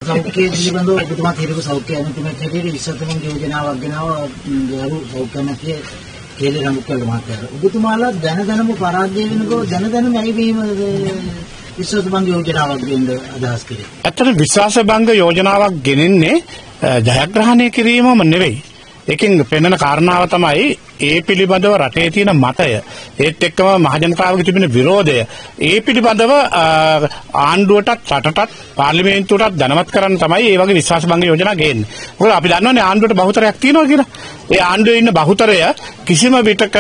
සෞඛ්‍ය පිළිබඳව ඔබතුමා හිතපු සෞඛ්‍ය අනුතුමත් හැටියට විශ්වතුමන් යෝජනාවක් ගෙනාව ගරු සෞඛ්‍ය නැතිය කේලේ රඟුකල් මාත්‍යාර. ඔබතුමාලා දැනම පරාජය වෙනකොට දැනම ඇයි මේ විශ්වතුමන් යෝජනාවක් ගෙන්න අදහස් කළේ? ඇත්තට විශ්වාසභංග යෝජනාවක් ගෙනෙන්නේ ජයග්‍රහණය කිරීමම නෙවෙයි. ඒකෙන් පෙනෙන කාරණාව තමයි ඒ පිළිබඳව රටේ තියෙන මතය ඒත් එක්කම මහජනතාවගේ තිබෙන විරෝධය ඒ පිළිබඳව ආණ්ඩුවටත් රටටත් පාර්ලිමේන්තුවටත් දැනුවත් කරන්න තමයි මේ වගේ විශ්වාසභංග යෝජනා ගේන්නේ. මොකද අපි දන්නවනේ ආණ්ඩුවට බහුතරයක් තියෙනවා කියලා. ඒ ආණ්ඩුවේ ඉන්න බහුතරය කිසිම විටක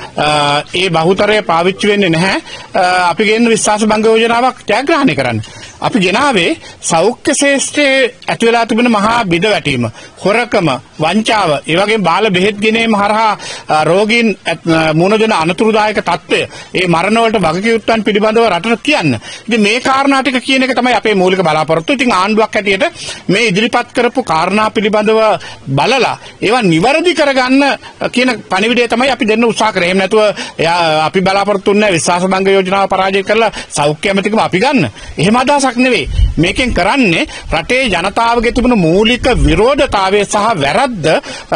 ඒ බහුතරය පාවිච්චි වෙන්නේ නැහැ. අපි ගේන විශ්වාසභංග යෝජනාවක් ජයග්‍රහණය කරන්න. අපි ගෙනාවේ සෞඛ්‍ය ශාස්ත්‍රයේ ඇති වෙලා තිබෙන මහා බිඳවැටීම, හොරකම, වංචාව, ඒ වගේම බාල බෙහෙත් ගෙනීම හරහා රෝගීන් මුහුණ දෙන අනතුරුදායක තත්ත්වය, ඒ මරණ වලට වගකීම් පිළිබඳව රටට කියන්න. ඉතින් මේ කාරණා ටික කියන එක තමයි අපේ මූලික බලාපොරොත්තු. ඉතින් ආණ්ඩුවක් හැටියට මේ ඉදිරිපත් කරපු කාරණා පිළිබඳව බලලා ඒවා නිවැරදි කරගන්න කියන පණිවිඩය තමයි අපි දෙන්න උත්සාහ කරේ. එහෙම නැතුව අපි බලාපොරොත්තු වෙන්නේ විශ්වාසභංග යෝජනාව පරාජය කරලා සෞඛ්‍ය ඇමතිකම අපි ගන්න. එහෙම අදහසක් නෙවෙයි. මේකෙන් කරන්නේ රටේ ජනතාවගේ තිබුණු මූලික විරෝධතාවය සහ වැරද්ද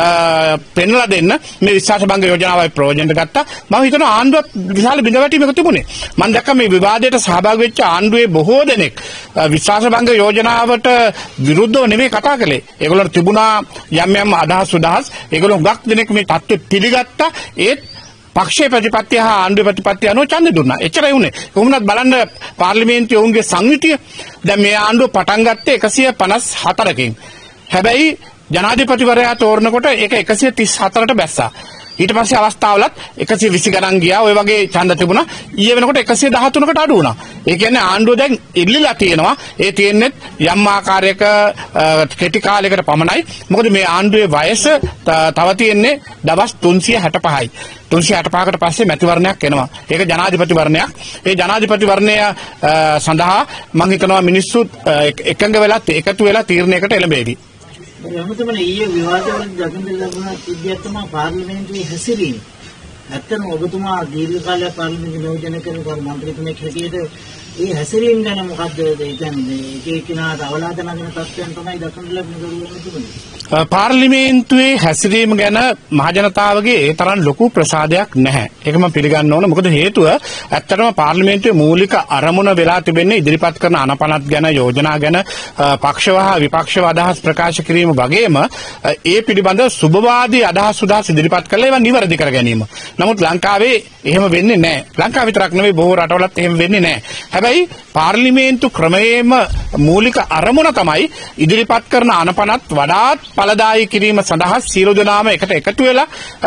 පෙන්ලා දෙන්න මේ විශ්වාසභංග යෝජනාවයි ප්‍රයෝජනට ගත්තා. මම හිතනවා ආණ්ඩුවත් විශාල බිඳවැටීමක් තිබුණේ. මම දැක්ක මේ විවාදයට සහභාගී වෙච්ච ආණ්ඩුවේ බොහෝ දෙනෙක් විශ්වාසභංග යෝජනාවට විරුද්ධව නෙවෙයි කතා කළේ. ඒගොල්ලන්ට තිබුණා යම් අදහස් සුදහස්. ඒගොල්ලෝ හුඟක් දෙනෙක් මේ தත්ත්වෙ පිළිගත්තා. ඒත් පක්ෂයේ ප්‍රතිපත්තිය හා ආණ්ඩුවේ ප්‍රතිපත්තිය අනුව ඡන්දෙ දුන්නා. එච්චරයි උනේ. කොහොමවත් බලන්න පාර්ලිමේන්තුවේ ඔවුන්ගේ සංවිතිය දැන් මේ ආණ්ඩුව පටන් ගත්තේ 154කින්. හැබැයි ජනාධිපතිවරයා තෝරනකොට ඒක 134ට බැස්සා. ඊට පස්සේ අවස්ථාවලත් 120 ගණන් ගියා. ඔය වගේ ඡන්ද තිබුණා. ඊයේ වෙනකොට 113කට අඩු වුණා. ඒ කියන්නේ ආණ්ඩුව දැන් ඉල්ලලා තියෙනවා. ඒ තියෙන්නේ යම් ආකාරයක කෙටි කාලයකට පමණයි. මොකද මේ ආණ්ඩුවේ වයස තව තියෙන්නේ දවස් 365යි. 365කට පස්සේ මැතිවරණයක් එනවා. ඒක ජනාධිපතිවරණයක්. ඒ ජනාධිපතිවරණය සඳහා මම හිතනවා මිනිස්සු එකඟ වෙලා එකතු වෙලා තීරණයකට එළඹෙවි. එහමතමනේ ඊයේ විවාදවලින් දකින්න ලැබුණ සිද්ධියක් තමයි පාර්ලිමේන්තුවේ හැසිරීම. නැත්තම් ඔබතුමා දීර්ඝ කාලයක් පාර්ලිමේන්තු නියෝජනය කරන මන්ත්‍රීතුමෙක් හැටියට ඒ හැසිරීම ගැන මොකද්ද ඒ කියන්නේ එක එකිනාට අවලාද නගන තත්ත්වයන් තමයි දකින්න ලැබුණ. පාර්ලිමේන්තුවේ හැසිරීම ගැන මහජනතාවගේ ඒ තරම් ලොකු ප්‍රසාදයක් නැහැ. ඒක මම පිළිගන්න ඕන. මොකද හේතුව ඇත්තටම පාර්ලිමේන්තුවේ මූලික අරමුණ වෙලා තිබෙන්නේ ඉදිරිපත් කරන අනපනත් ගැන, යෝජනා ගැන පක්ෂව හා විපක්ෂව අදහස් ප්‍රකාශ කිරීම වගේම ඒ පිළිබඳ සුබවාදී අදහස් සුදහස් ඉදිරිපත් කරලා ඒවා නිවැරදි කර ගැනීම. නමුත් ලංකාවේ එහෙම වෙන්නේ නැහැ. ලංකාව විතරක් නෙවෙයි බොහෝ රටවලත් එහෙම වෙන්නේ නැහැ. හැබැයි පාර්ලිමේන්තු ක්‍රමයේම මූලික අරමුණ තමයි ඉදිරිපත් කරන අනපනත් වඩාත් ඵලදායී කිරීම සඳහා සියලු දෙනාම එකට එකතු වෙලා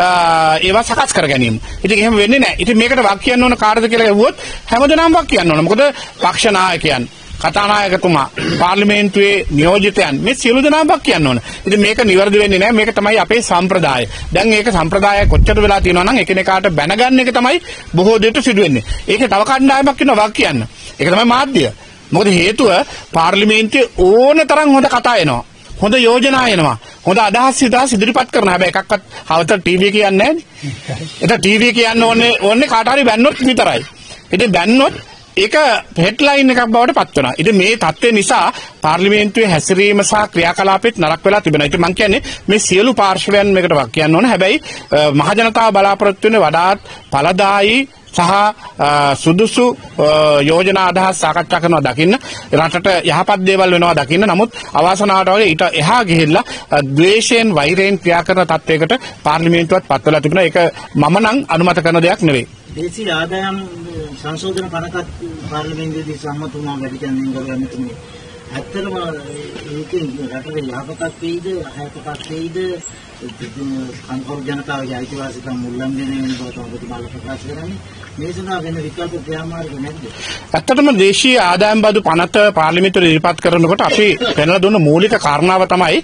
ඒවා සකස් කර ගැනීම. ඉතින් එහෙම වෙන්නේ නැහැ. ඉතින් මේකට වක් කියන්න ඕන කාටද කියලා ඇහුවොත් හැමදෙනාම වක් කියන්න ඕන. මොකද පක්ෂ නායකයන්, කතානායකතුමා, පාර්ලිමේන්තුවේ නියෝජිතයන් මේ සියලු දෙනාම වක් කියන්න ඕන. ඉතින් මේක නිවැරදි වෙන්නේ නැහැ. මේක තමයි අපේ සම්ප්‍රදාය. දැන් මේක සම්ප්‍රදාය කොච්චර වෙලා තියෙනවා නම් එකිනෙකාට බැනගන්න එක තමයි බොහෝ දෙයට සිදු වෙන්නේ. ඒකේ තව කණ්ඩායමක් ඉන්නවා වක් කියන්න. ඒක තමයි මාධ්‍ය. මොකද හේතුව පාර්ලිමේන්තුවේ ඕන තරම් හොඳ කතා එනවා. හොඳ යෝජනා එනවා. හොඳ අදහස් ඉදිරිපත් කරන හැබැයි එකක්වත් හවතර ටීවී කියන්නේ නැහැ නේ. ඒක ටීවී කියන්න ඕනේ කාට හරි බැන්නොත් විතරයි. ඉතින් බැන්නොත් ඒක හෙඩ්ලයින් එකක් බවට පත් වෙනවා. ඉතින් මේ தත්ත්වය නිසා පාර්ලිමේන්තුවේ හැසිරීම සහ ක්‍රියාකලාපෙත් නරක වෙලා තිබෙනවා. ඉතින් මම කියන්නේ මේ සියලු පාර්ශවයන් මේකට වක් කියන්න ඕන. හැබැයි මහජනතාව බලාපොරොත්තු වෙන්නේ වඩාත් ඵලදායී සහ සුදුසු යෝජනා අදහස් සාකච්ඡා කරනවා දකින්න, රටට යහපත් දේවල් වෙනවා දකින්න. නමුත් අවාසනාවට වගේ ඊට එහා ගිහිල්ලා ද්වේෂයෙන් වෛරයෙන් ක්‍රියා කරන තත්වයකට පාර්ලිමේන්තුවත් පත් වෙලා තිබුණා. ඒක මම නම් අනුමත කරන දෙයක් නෙවෙයි. දේශීය ආදායම් සංශෝධන පනතත් පාර්ලිමේන්තුවේදී සම්මත වුණා වැඩිචන්දෙන් ගොඩනැගුණේ. ඇත්තටම ඒකෙන් රටේ යහපතක් වෙයිද, අයහපතක් වෙයිද, කම්කරු ජනතාවගේ අයිතිවාසිකම් උල්ලංඝනය වෙන බව තමයි ප්‍රකාශ කරන්නේ. මේ සඳහා වෙන විකල්ප ක්‍රියාමාර්ග නැද්ද? ඇත්තටම දේශීය ආදායම් බදු පනත පාර්ලිමේන්තුවේ ඉදිරිපත් කරනකොට අපි පෙන්වලා දුන්න මූලික කාරණාව තමයි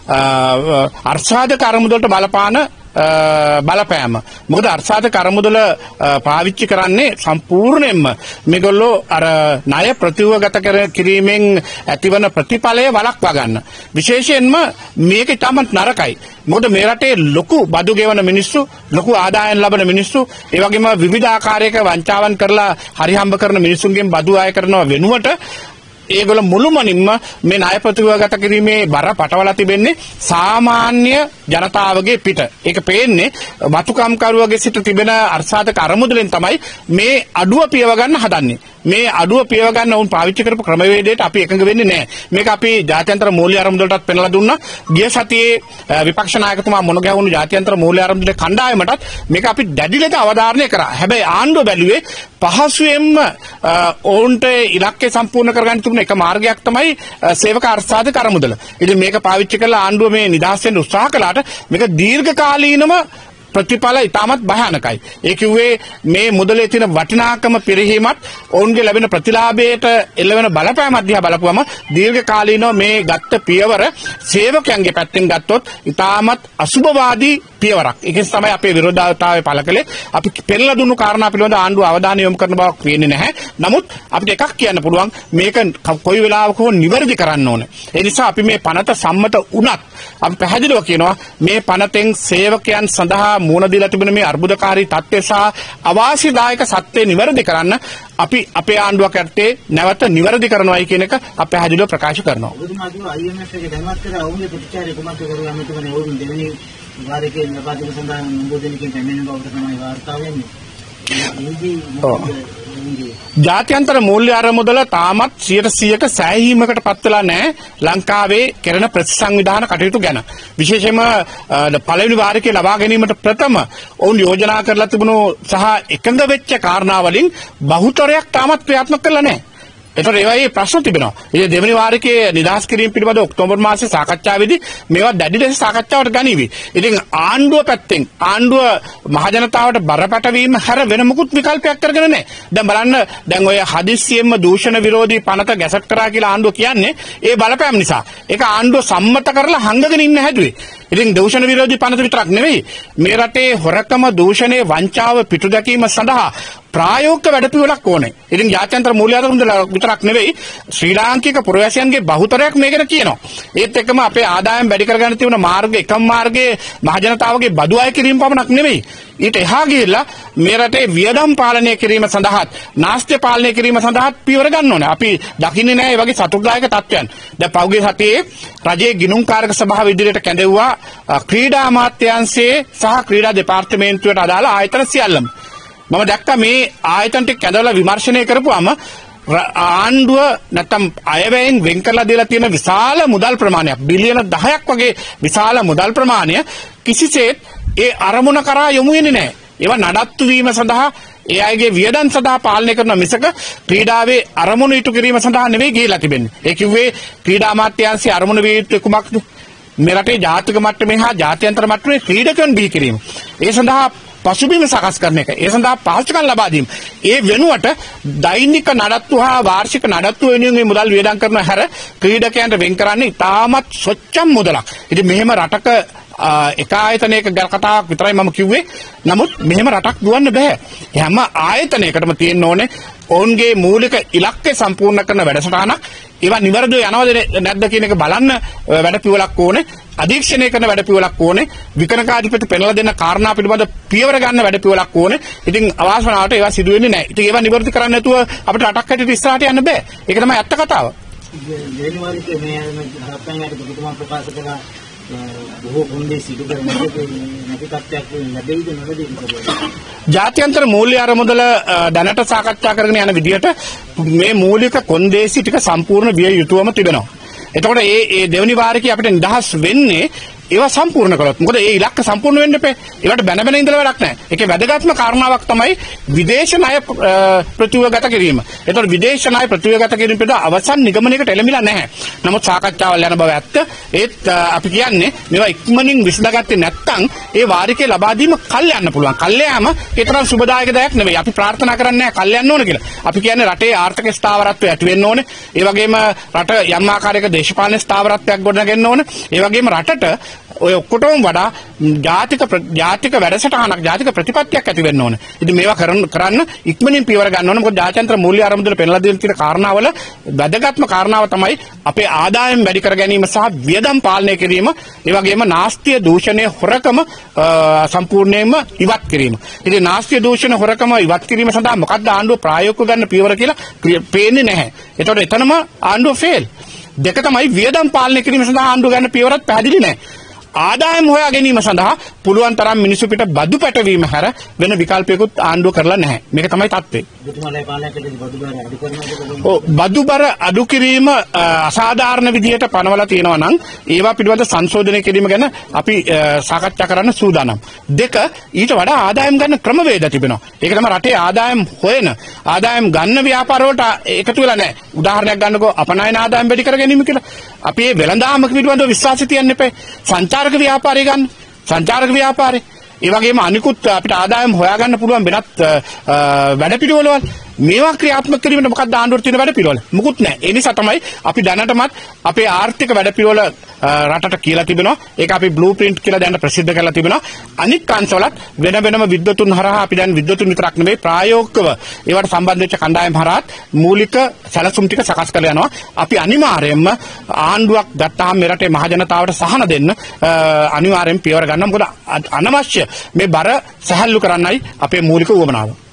අර්ථසාධක අරමුදලට බලපාන බලපෑම. මොකද අර්ථසාධක අරමුදල පාවිච්චි කරන්නේ සම්පූර්ණයෙන්ම මේගොල්ලෝ අර ණය ප්‍රතිවගත කිරීමෙන් ඇතිවන ප්‍රතිඵලය වළක්වා ගන්න. විශේෂයෙන්ම මේක ඉතාමත් නරකයි. මොකද මේ රටේ ලොකු බදු ගෙවන මිනිස්සු, ලොකු ආදායම් ලබන මිනිස්සු, ඒ වගේම විවිධ ආකාරයක වංචාවන් කරලා හරි හම්බ කරන මිනිසුන්ගෙන් බදු ආය කරනව වෙනුවට ඒගොල්ල මුළුමනින්ම මේ ණය ප්‍රතිවගත කිරීමේ බර පටවලා තිබෙන්නේ සාමාන්‍ය ජනතාවගේ පිට. ඒක පේන්නේ වතුකම්කරුවගේ සිට තිබෙන අර්ථසාධක අරමුදලෙන් තමයි මේ අඩුව පියව ගන්න හදන්නේ. මේ අඩුව පියව ගන්න උන් පාවිච්චි කරපු ක්‍රමවේදයට අපි එකඟ වෙන්නේ නැහැ. මේක අපි ජාත්‍යන්තර මූල්‍ය අරමුදලටත් පෙන්නලා දුන්නා. ගිය සතියේ විපක්ෂ නායකතුමා මොන ගැහුණු ජාත්‍යන්තර මූල්‍ය අරමුදලේ කණ්ඩායමටත් මේක අපි දැඩි ලෙස අවධාරණය කරා. හැබැයි ආණ්ඩුව බැලුවේ පහසුවෙන්ම ඔවුන්ට ඉලක්කය සම්පූර්ණ කරගන්න තිබුණ එක මාර්ගයක් තමයි සේවක අර්ථසාධක අරමුදල. ඉතින් මේක පාවිච්චි කරලා ආණ්ඩුව මේ නිදහස් වෙන්න උත්සාහ කළාට මේක දීර්ඝකාලීනව ප්‍රතිඵල ඉතාමත් භයානකයි. ඒ කිව්වේ මේ මුදලේ තියෙන වටිනාකම පිරිහීමත් ඔවුන්ගේ ලැබෙන ප්‍රතිලාභයට එළවෙන බලපෑම අධ්‍යා බලපුවම දීර්ඝකාලීනව මේ ගත්ත පියවර සේවකයන්ගේ පැත්තෙන් ගත්තොත් ඉතාමත් අසුභවාදී පියවරක්. ඒකෙන් තමයි අපේ විරෝධතාවය පළ කළේ. අපි පෙරලා දුන්නු කාරණා පිළිබඳව ආණ්ඩුව අවධානය යොමු කරන බවක් පේන්නේ නැහැ. නමුත් අපිට එකක් කියන්න පුළුවන් මේක කොයි වෙලාවක හෝ නිවැරදි කරන්න ඕනේ. ඒ නිසා අපි මේ පනත සම්මත වුණත් අපි පැහැදිලිව කියනවා මේ පනතෙන් සේවකයන් සඳහා මුණ දීලා තිබෙන මේ අර්බුදකාරී තත්ත්වය සහ අවාසිදායක සත්‍ය නිවැරදි කරන්න අපි අපේ ආණ්ඩුවක් යටතේ නැවත නිවැරදි කරනවායි කියන එක අපි පැහැදිලිව ප්‍රකාශ කරනවා. ඔබතුමා කිව්වා IMF එකේ දැනුවත් කරා ඔවුන්ගේ ප්‍රතිචාරය කොහොමද කරුවා මෙතුමනේ ඔවුන් දෙවෙනි වාරයේ ලබා දෙන සඳහන් නම්බෝදෙනකින් පැමිණෙන බවට තමයි වාර්තා වෙන්නේ. ජාත්‍යන්තර මූල්‍ය අරමුදල තාමත් 100%ක සෑහීමකට පත් වෙලා නැහැ ලංකාවේ කෙරෙන ප්‍රතිසංවිධාන කටයුතු ගැන. විශේෂයෙන්ම පළවෙනි වාරිකයේ ලබා ගැනීමට ප්‍රථම ඔවුන් යෝජනා කරලා තිබුණු සහ එකඟ වෙච්ච කාරණා වලින් බහුතරයක් තාමත් ක්‍රියාත්මක කරලා නැහැ. ඒතර ඒවායේ ප්‍රශ්න තිබෙනවා. ඉතින් දෙවෙනි වාරිකයේ නිදහස් කිරීම පිළිබඳව ඔක්තෝබර් මාසයේ සාකච්ඡාවේදී මේවා දැඩි ලෙස සාකච්ඡාවට ගනිවි. ඉතින් ආණ්ඩුව පැත්තෙන් ආණ්ඩුව මහජනතාවට බරපතල හැර වෙන මුකුත් විකල්පයක් කරගෙන නැහැ. දැන් බලන්න දැන් ඔය හදිස්සියෙන්ම දූෂණ විරෝධී පනත ගැසට් කරා කියලා ආණ්ඩුව කියන්නේ ඒ බලපෑම් නිසා. ඒක ආණ්ඩුව සම්මත කරලා හංගගෙන ඉන්න හැදුවේ. ඉතින් දූෂණ විරෝධී පනත විතරක් නෙවෙයි මේ රටේ හොරකම දූෂණයේ වංචාව පිටු දැකීම සඳහා ප්‍රායෝගික වැඩපිළිවෙලක් ඕනේ. ඉතින් ජාත්‍යන්තර මූල්‍ය අරමුදල විතරක් නෙවෙයි ශ්‍රී ලාංකික පුරවැසියන්ගේ බහුතරයක් මේක කියනවා. ඒත් එක්කම අපේ ආදායම් වැඩි කරගන්න තියෙන මාර්ග එකම මාර්ගයේ මහජනතාවගේ බදු අය කිරීම පමණක් නෙවෙයි. ඊට එහා ගිහිල්ලා මේ රටේ වියදම් පාලනය කිරීම සඳහාත් නාස්ත්‍ය පාලනය කිරීම සඳහාත් පියවර ගන්න ඕනේ. අපි දකින්නේ නැහැ මේ වගේ සතුටුදායක තත්ත්වයන්. දැන් පෞගේ සතියේ රජයේ ගිණුම්කාරක සභාව ඉදිරියට කැඳෙව්වා ක්‍රීඩා අමාත්‍යාංශයේ සහ ක්‍රීඩා දෙපාර්තමේන්තුවට අදාළ ආයතන සියල්ලම. මම දැක්කා මේ ආයතන ටික කැඳවලා විමර්ශනය කරපුවාම ආණ්ඩුව නැත්තම් අයවැයෙන් වෙන් කරලා දීලා තියෙන විශාල මුදල් ප්‍රමාණයක් බිලියන 10ක් වගේ විශාල මුදල් ප්‍රමාණය කිසිසේත් ඒ අරමුණ කරා යොමු වෙන්නේ නැහැ. ඒවා නඩත්තු වීම සඳහා ඒ අයගේ වියදම් සඳහා පාලනය කරන මිසක ක්‍රීඩාවේ අරමුණු ඉටු කිරීම සඳහා නෙවෙයි ගිහිලා තිබෙන්නේ. ඒ කිව්වේ ක්‍රීඩා අමාත්‍යාංශයේ අරමුණු විය යුතු කුමක්ද? මේ රටේ ජාතික මට්ටමේ හා ජාත්‍යන්තර මට්ටමේ ක්‍රීඩකයන් බිහි කිරීම. ඒ සඳහා පසුබිම සකස් කරන එක. ඒ සඳහා පහසුකම් ලබා දීම. ඒ වෙනුවට දෛනික නඩත්තු හා වාර්ෂික නඩත්තු වෙනුවෙන් මේ මුදල් වියදම් කරන හැර ක්‍රීඩකයන්ට වෙන් කරන්නේ ඉතාමත් සොච්චම් මුදලක්. ඉතින් මෙහෙම රටක එක ආයතනයක ගැන කතාවක් විතරයි මම කිව්වේ. නමුත් මෙහෙම රටක් දුවන්න බෑ. හැම ආයතනයකටම තියෙන්න ඕනේ ඔවුන්ගේ මූලික ඉලක්කය සම්පූර්ණ කරන වැඩසටහනක්. ඒවා නිවැරදිව යනවද නැද්ද කියන එක බලන්න වැඩපිළිවෙලක් ඕනේ. අධීක්ෂණය කරන වැඩපිළිවෙලක් ඕනේ. විකනකාධිපති පෙන්වලා දෙන කාරණා පිළිබඳ පියවර ගන්න වැඩපිළිවෙලක් ඕනේ. ඉතින් අවාසනාවට ඒවා සිදු වෙන්නේ නැහැ. ඉතින් ඒවා නිවැරදි කරන්නේ නැතුව අපිට රටක් හැටියට ඉස්සරහට යන්න බෑ. ඒක තමයි ඇත්ත කතාව. ජනවාරියේ මේ හත්යන්ට පුදුම ප්‍රකාශ කළා බොහෝ කොන්දේ සිදු කරන නැති තත්ත්වයක් ලැබෙයිද නැවැද? ජාත්‍යන්තර මූල්‍ය අරමුදල දැනට සාකච්ඡා කරගෙන යන විදිහට මේ මූලික කොන්දේසි ටික සම්පූර්ණ විය යුතුවම තිබෙනවා. එතකොට ඒ දෙවනි වාරිකේ අපිට නිදහස් වෙන්නේ ඒවා සම්පූර්ණ කළොත්. මොකද ඒ ඉලක්ක සම්පූර්ණ වෙන්න එපේ. ඒවට බැන ඉඳලා වැඩක් නැහැ. ඒකේ වැදගත්ම කාරණාවක් තමයි විදේශ ණය ප්‍රතිවගත කිරීම. ඒතකොට විදේශ ණය ප්‍රතිවගත කිරීම පිට අවසන් නිගමනයකට එළඹිලා නැහැ. නමුත් සාකච්ඡාවල් යන බව ඇත්ත. ඒත් අපි කියන්නේ මේවා ඉක්මනින් විසඳගත්තේ නැත්නම් ඒ වාරිකේ ලබා දීම කල් යන්න පුළුවන්. කල් යාම ඒ තරම් සුබදායක දෙයක් නෙවෙයි. අපි ප්‍රාර්ථනා කරන්නේ නැහැ කල් යන්න ඕන කියලා. අපි කියන්නේ රටේ ආර්ථික ස්ථාවරත්වය ඇති වෙන්න ඕනේ. ඒ වගේම රට යම් ආකාරයක දේශපාලන ස්ථාවරත්වයක් ගොඩනගෙන්න ඕනේ. ඒ වගේම රටට ඔය ඔක්කොටම වඩා ජාතික වැඩසටහනක් ජාතික ප්‍රතිපත්තියක් ඇති වෙන්න ඕනේ. ඉතින් මේවා කරන්න ඉක්මනින් පියවර ගන්න ඕනේ. මොකද ජාත්‍යන්තර මූල්‍ය ආරමුදල පෙන්ලා දෙන තියෙන කාරණාවල වැදගත්ම කාරණාව තමයි අපේ ආදායම් වැඩි කර ගැනීම සහ වියදම් පාලනය කිරීම. ඒ වගේම නාස්තිය දූෂණය හොරකම සම්පූර්ණයෙන්ම ඉවත් කිරීම. ඉතින් නාස්තිය දූෂණ හොරකම ඉවත් කිරීම සඳහා මොකක්ද ආණ්ඩුව ප්‍රායෝගිකව ගන්න පියවර කියලා පේන්නේ නැහැ. ඒතකොට එතනම ආණ්ඩුව ෆේල්. දෙක තමයි වියදම් පාලනය කිරීම සඳහා ආණ්ඩුව ගන්න පියවරත් පැහැදිලි නැහැ. ආදායම් හොයා ගැනීම සඳහා පුළුවන් තරම් මිනිසු පිට බදු පැටවීම හැර වෙන විකල්පයකුත් ආණ්ඩුව කරලා නැහැ. මේක තමයි තත්ත්වය. බදු බර අඩු කිරීම අසාධාරණ විදිහට පනවලා තියෙනවා නම් ඒවා පිළිබඳ සංශෝධනය කිරීම ගැන අපි සාකච්ඡා කරන්න සූදානම්. දෙක ඊට වඩා ආදායම් ගන්න ක්‍රමවේද තිබෙනවා. ඒක තමයි රටේ ආදායම් හොයන ආදායම් ගන්න ව්‍යාපාර වලට එකතු වෙලා නැහැ. උදාහරණයක් ගන්නකෝ අපනයන ආදායම් වැඩි කර ගැනීම කියලා. අපි මේ වෙළඳාම පිළිබඳව විශ්වාසය තියන්න එපා. සංචාරක ව්‍යාපාරය ගන්න. සංචාරක ව්‍යාපාරේ ඒ වගේම අනිකුත් අපිට ආදායම් හොයාගන්න පුළුවන් වෙනත් වැඩපිළිවෙළවල් මේවා ක්‍රියාත්මක කිරීමට මොකක්ද ආණ්ඩුවට තියෙන වැඩපිළිවෙල? මුකුත් නැහැ. ඒ නිසා තමයි අපි දැනටමත් අපේ ආර්ථික වැඩපිළිවෙල රටට කියලා තිබෙනවා. ඒක අපි බ්ලූ ප්‍රින්ට් කියලා දැන් ප්‍රසිද්ධ කරලා තිබෙනවා. අනිත් අංශවලත් වෙනම විද්වතුන් හරහා අපි දැන් විද්වතුන් විතරක් නෙවෙයි ප්‍රායෝගිකව ඒවට සම්බන්ධ වෙච්ච කණ්ඩායම් හරහාත් මූලික සැලසුම් ටික සකස් කරලා යනවා. අපි අනිවාර්යයෙන්ම ආණ්ඩුවක් ගත්තාම මේ රටේ මහ ජනතාවට සහන දෙන්න අනිවාර්යෙන් පියවර ගන්නවා. මොකද අනවශ්‍ය මේ බර සැහැල්ලු කරන්නයි අපේ මූලික උවමනාව.